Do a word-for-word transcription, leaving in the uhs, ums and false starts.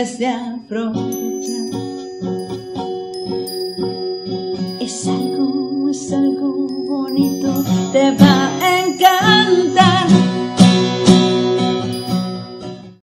debes de aprovechar. Es algo, es algo bonito, te va a encantar.